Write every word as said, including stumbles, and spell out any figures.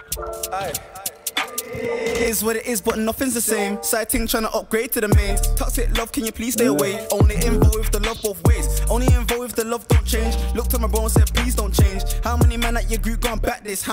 Aye. It is what it is, but nothing's the same. Side ting trying to upgrade to the main. Toxic love, can you please stay away? Only involved with the love both ways. Only involved if the love don't change. Looked at my bro and said, please don't change. How many men at your group gone back this?